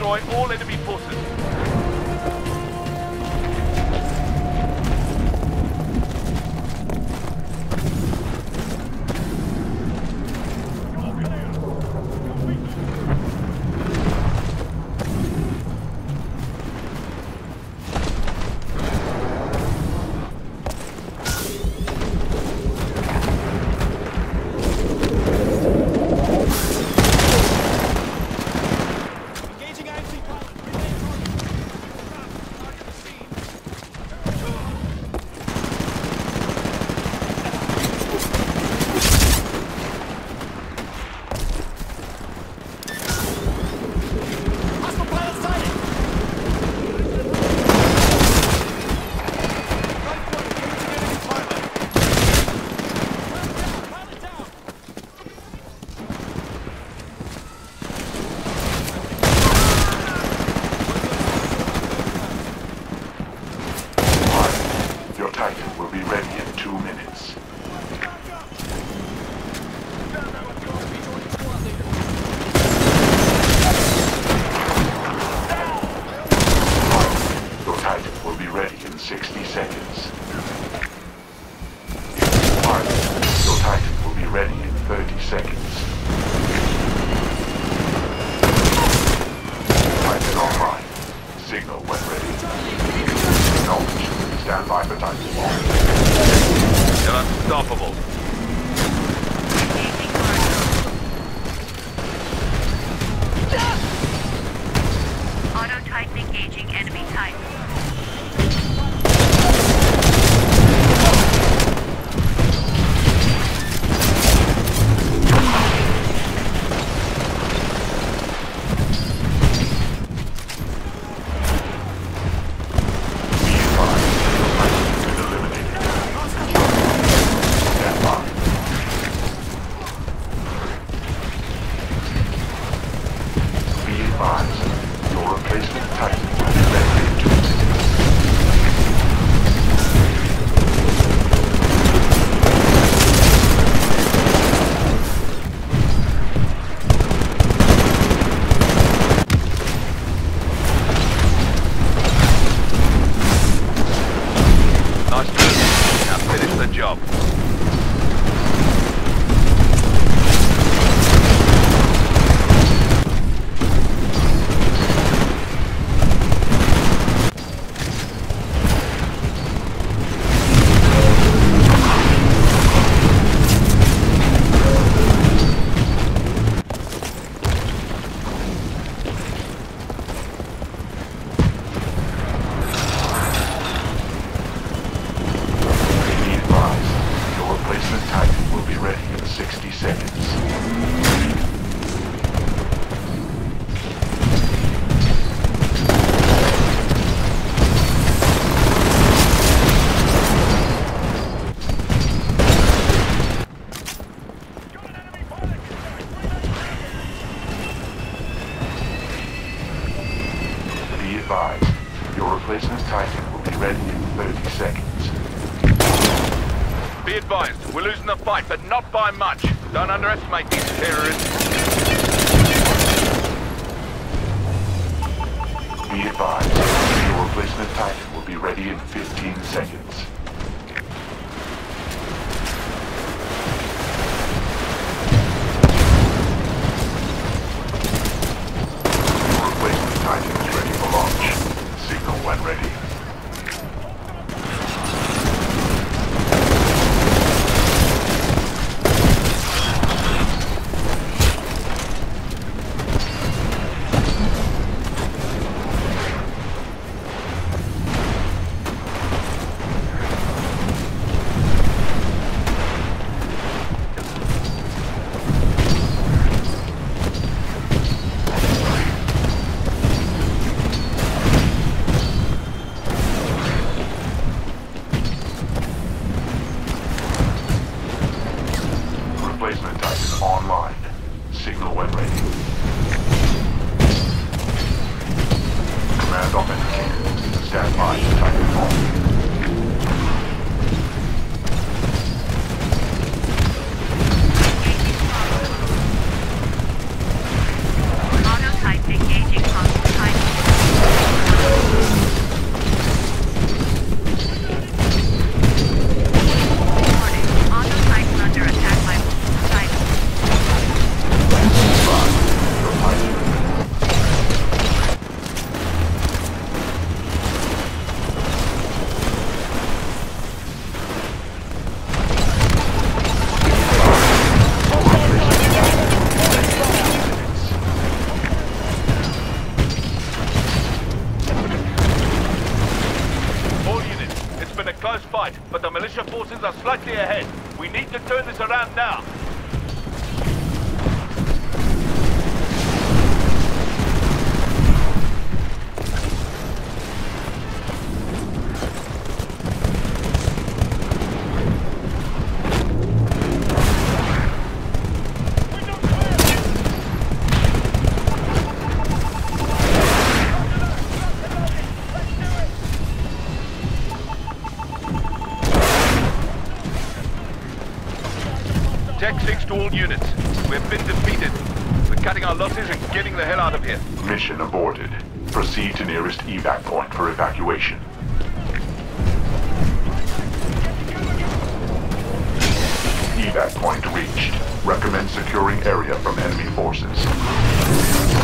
destroy all enemy forces. Titan will be ready in 2 minutes. Your Titan will be ready in 60 seconds. Your Titan will be ready in 30 seconds. Titan online. Signal when ready. Acknowledged. Stand by for Titanfall. They're unstoppable. Auto Titan engaging enemy Titan. Your replacement Titan will be ready in 2 minutes. Nice move. Now finish the job. Titan will be ready in 60 seconds. Be advised, your replacement Titan will be ready in 30 seconds. Be advised, we're losing the fight, but not by much. Don't underestimate these terrorists. Be advised, your replacement Titan will be ready in 15 seconds. Your replacement Titan is ready for launch. Signal when ready. Replacement Titan online. Signal when ready. Command authenticated. Stand by for Titanfall. Auto Titan engaging hostile Titan. militia forces are slightly ahead. We need to turn this around now. Tech 6 to all units. We've been defeated. We're cutting our losses and getting the hell out of here. Mission aborted. Proceed to nearest evac point for evacuation. Evac point reached. Recommend securing area from enemy forces.